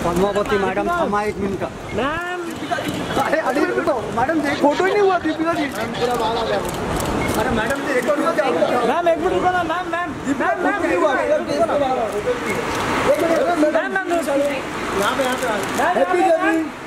Padmavati madam थमा 1 minute. Ma'am अरे अरे मैडम देख फोटो ही नहीं हुआ दीपिका जी। अरे मैडम जी एक मिनट मैम एक मिनट रुको ना मैम मैम मैम मैम नहीं हुआ मैम मैम यहाँ पे हैप्पी जर्नी।